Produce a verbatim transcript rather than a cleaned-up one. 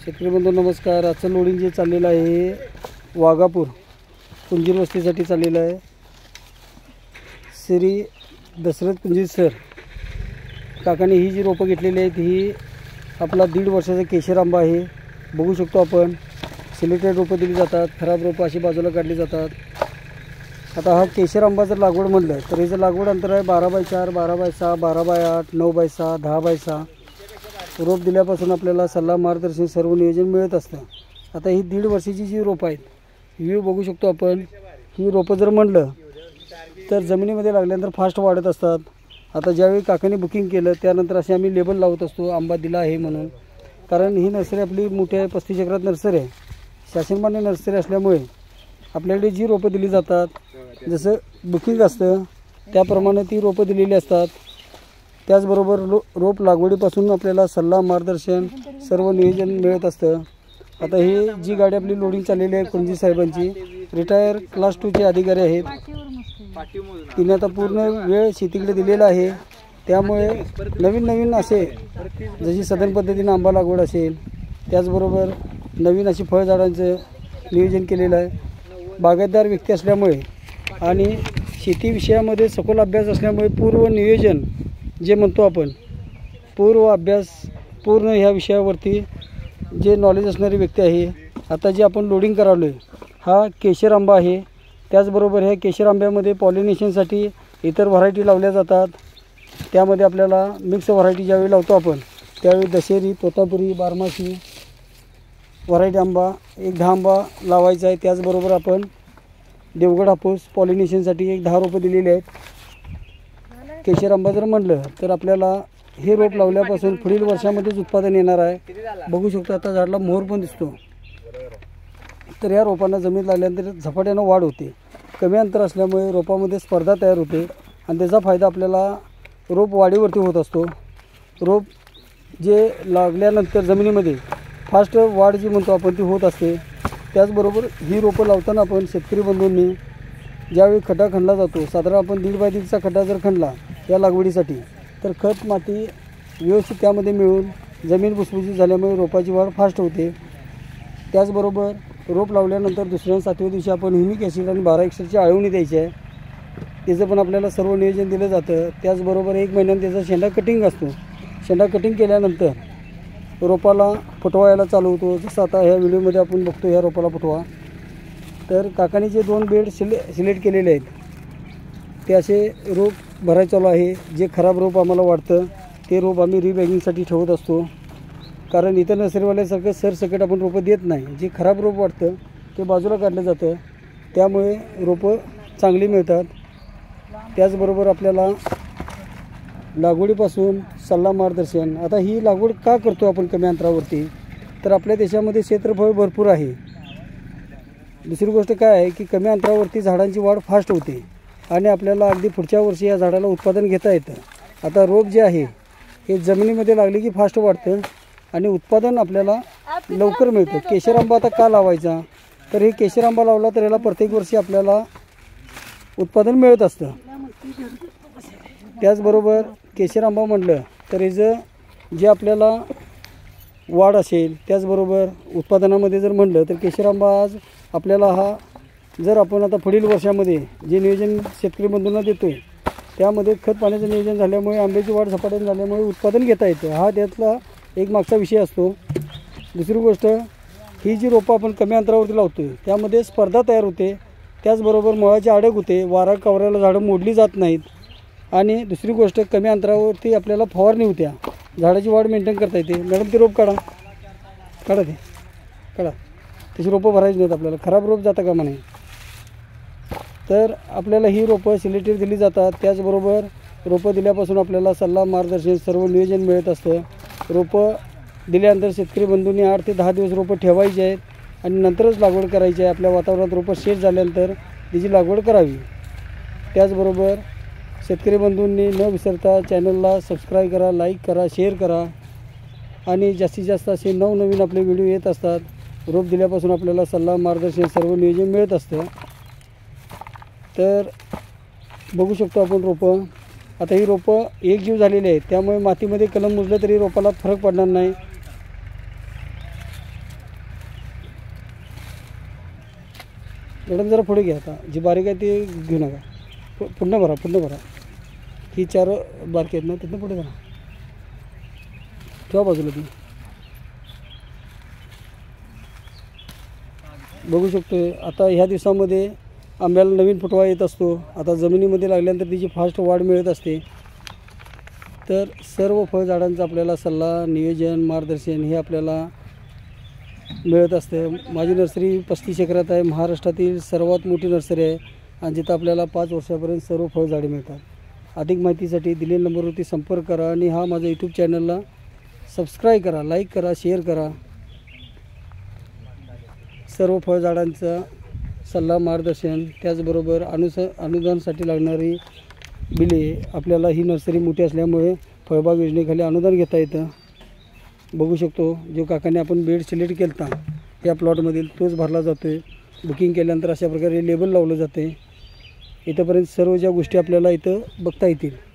शेतकरी बंधू नमस्कार। आजचं लोडिंग जे चाललेलं आहे वाघापूर कुंजीर वस्तीसाठी चाललेलं आहे। श्री दशरथ कुंजीर सर काकांनी ही जी रोपं घेतलेली आहेत ही आपला दीड वर्षाचा केशर आंबा आहे। बघू शकतो आपण सिलेक्टेड रोपं दिली जातात, खराब रोपं अशी बाजूला काढली जातात। आता हा केशर आंबा जर लागवड म्हणलं तर याचं लागवड अंतर आहे बारा बाय चार, बारा बाय सहा, बारा बाय आठ, नऊ बाय सहा, दहा बाय सहा। रोप दिल्यापासून आपल्याला सल्ला मार्गदर्शन सर्व नियोजन मिळत असतं। आता ही दीड वर्षाची जी रोपं आहेत ही बघू शकतो आपण। ही रोपं जर म्हणलं तर जमिनीमध्ये लागल्यानंतर फास्ट वाढत असतात। आता ज्यावेळी काकांनी बुकिंग केलं त्यानंतर असे आम्ही लेबल लावत असतो आंबा दिला आहे म्हणून, कारण ही नर्सरी आपली मोठ्या पस्तीस एकरात नर्सरी आहे, शासनमान्य नर्सरी असल्यामुळे आपल्याकडे जी रोपं दिली जातात जसं बुकिंग असतं त्याप्रमाणे ती रोपं दिलेली असतात। त्याचबरोबर रो रोप लागवडीपासून आपल्याला सल्ला मार्गदर्शन सर्व नियोजन मिळत असतं। आता ही जी गाडी आपली लोडिंग चाललेली आहे कुंजी साहेबांची, रिटायर क्लास टूचे अधिकारी आहेत। तिने आता पूर्ण वेळ शेतीकडे दिलेला आहे, त्यामुळे नवीन नवीन असे जशी सदन पद्धतीने आंबा लागवड असेल त्याचबरोबर नवीन अशी फळझाडांचं नियोजन केलेलं आहे। बागायतदार व्यक्ती असल्यामुळे आणि शेती विषयामध्ये सखोल अभ्यास असल्यामुळे पूर्व नियोजन जे म्हणतो आपण पूर्व अभ्यास पूर्ण ह्या विषयावरती जे नॉलेज असणारी व्यक्ती आहे। आता जे आपण लोडिंग करावलो आहे हा केशर आंबा आहे। त्याचबरोबर ह्या केशर आंब्यामध्ये पॉलिनेशनसाठी इतर व्हरायटी लावल्या जातात। त्यामध्ये आपल्याला मिक्स व्हरायटी ज्यावेळी लावतो आपण त्यावेळी दशेरी, तोतापुरी, बारमासी व्हरायटी आंबा एक दहा आंबा लावायचा आहे। त्याचबरोबर आपण देवगड हापूस पॉलिनेशनसाठी एक दहा रोपं दिलेली आहेत। केशर आंबा जर म्हणलं तर आपल्याला हे रोप लावल्यापासून पुढील वर्षामध्येच उत्पादन येणार आहे। बघू शकतो आता झाडाला मोहर पण दिसतो। तर या रोपांना जमीन लागल्यानंतर झपाट्यानं वाढ होते। कमी अंतर असल्यामुळे रोपामध्ये स्पर्धा तयार होते आणि त्याचा फायदा आपल्याला रोप वाढीवरती होत असतो। रोप जे लागल्यानंतर जमिनीमध्ये फास्ट वाढ जी म्हणतो आपण ती होत असते। त्याचबरोबर ही रोपं लावताना आपण शेतकरी बंधूंनी ज्यावेळी खड्डा खणला जातो, साधारण आपण दीड बाय दीडचा खड्डा जर खणला या लागवडीसाठी तर खत माती व्यवस्थित त्यामध्ये मिळून जमीन भुसभुशीत झाल्यामुळे रोपाची वाढ फास्ट होते। त्याचबरोबर रोप लावल्यानंतर दुसऱ्या सातव्या दिवशी आपण ह्युमिक ॲसिड आणि बारा एक्सरची आळवणी द्यायची आहे, त्याचं पण आपल्याला सर्व नियोजन दिलं जातं। त्याचबरोबर एक महिन्यानं त्याचा शेंडा कटिंग असतो। शेंडा कटिंग केल्यानंतर रोपाला फुटवा यायला चालू होतो। जसं आता ह्या व्हिडिओमध्ये आपण बघतो ह्या रोपाला फुटवा। तर काकांनी जे दोन बेड सिले सिलेक्ट केलेले आहेत ते असे रोप भरायला चालू आहे। जे खराब रोप आम्हाला वाटतं ते रोप आम्ही रिबॅगिंगसाठी ठेवत असतो, कारण इतर नर्सरीवाल्यासारखं सरसकट आपण रोपं देत नाही। जे खराब रोप वाटतं ते बाजूला काढलं जातं, त्यामुळे रोपं चांगली मिळतात। त्याचबरोबर आपल्याला लागवडीपासून सल्ला मार्गदर्शन। आता ही लागवड का करतो आपण कमी अंतरावरती, तर आपल्या देशामध्ये क्षेत्रफळ भरपूर आहे। दुसरी गोष्ट काय आहे की कमी अंतरावरती झाडांची वाढ फास्ट होते आणि आपल्याला अगदी पुढच्या वर्षी या झाडाला उत्पादन घेता येतं। आता रोप जे आहे हे जमिनीमध्ये लागले की फास्ट वाढतं आणि उत्पादन आपल्याला लवकर मिळतं। केशर आंबा आता का लावायचा, तर हे केशर आंबा लावला तर याला प्रत्येक वर्षी आपल्याला उत्पादन मिळत असतं। त्याचबरोबर केशर आंबा म्हटलं तर याचं जे आपल्याला वाढ असेल त्याचबरोबर उत्पादनामध्ये जर म्हणलं तर केशर आंबा आज आपल्याला हा जर आपण आता पुढील वर्षामध्ये जे नियोजन शेतकरी बंधूंना देतो आहे त्यामध्ये खत पाण्याचं नियोजन झाल्यामुळे आंब्याची वाढ झपाट्याने झाल्यामुळे उत्पादन घेता येतं, हा त्यातला एक मागचा विषय असतो। दुसरी गोष्ट ही जी रोपं आपण कमी अंतरावरती लावतो आहे त्यामध्ये स्पर्धा तयार होते। त्याचबरोबर मुळाची अडक होते, वारा कवऱ्याला झाडं मोडली जात नाहीत। आणि दुसरी गोष्ट कमी अंतरावरती आपल्याला फवारणी होत्या, झाडाची वाढ मेंटेन करता येते। मॅडम ते रोप काढा काढा ते काढा त्याची रोपं भरायची नाहीत आपल्याला, खराब रोप जाता कामा नये। तर आपल्याला ही रोपं सिलेक्टेड दिली जातात। त्याचबरोबर रोपं दिल्यापासून आपल्याला सल्ला मार्गदर्शन सर्व नियोजन मिळत असतं। रोपं दिल्यानंतर शेतकरी बंधूंनी आठ ते दहा दिवस रोपं ठेवायची आहेत आणि नंतरच लागवड करायची आहे। आपल्या वातावरणात रोपं शेत झाल्यानंतर तिची लागवड करावी। त्याचबरोबर शेतकरी बंधूंनी न विसरता चॅनलला सबस्क्राईब करा, लाईक करा, शेअर करा आणि जास्तीत जास्त असे नवनवीन आपले व्हिडिओ येत असतात। रोप दिल्यापासून आपल्याला सल्ला मार्गदर्शन सर्व नियोजन मिळत असतं। तर बघू शकतो आपण रोपं। आता ही रोपं एक जीव झालेली आहेत, त्यामुळे मातीमध्ये कलम मुजलं तरी रोपाला फरक पडणार नाही। मॅडम जरा पुढे घ्या आता, जी बारीक आहे ते घेऊ नका, पु पुन्हा भरा पुन्हा भरा. ही चार बारकी आहेत ना, तिथनं पुढे भरा, ठेवा बाजूला ती. बघू शकतो आता ह्या दिवसामध्ये आंब्याला नवीन फुटवा येत असतो. आता जमिनीमध्ये लागल्यानंतर तिची फास्ट वाढ मिळत असते. तर सर्व फळझाडांचं आपल्याला सल्ला, नियोजन, मार्गदर्शन हे आपल्याला मिळत असतं. माझी नर्सरी पस्तीस एकरात आहे. महाराष्ट्रातील सर्वात मोठी नर्सरी आहे आणि जिथं आपल्याला पाच वर्षापर्यंत सर्व फळझाडे मिळतात. अधिक माहितीसाठी दिलेल्या नंबरवरती संपर्क करा आणि हा माझा यूट्यूब चॅनलला सबस्क्राईब करा, लाईक करा, शेअर करा. सर्व फळझाडांचा सल्ला, मार्गदर्शन, त्याचबरोबर अनुस अनुदानासाठी लागणारी बिले आपल्याला ही नर्सरी मोठी असल्यामुळे फळबाग योजनेखाली अनुदान घेता येतं. बघू शकतो जो काकाने आपण बेड सिलेक्ट केला होता या प्लॉटमधील तोच भरला जातो आहे. बुकिंग केल्यानंतर अशा प्रकारे लेबल लावलं जाते. इथंपर्यंत सर्व ज्या गोष्टी आपल्याला इथं बघता येतील.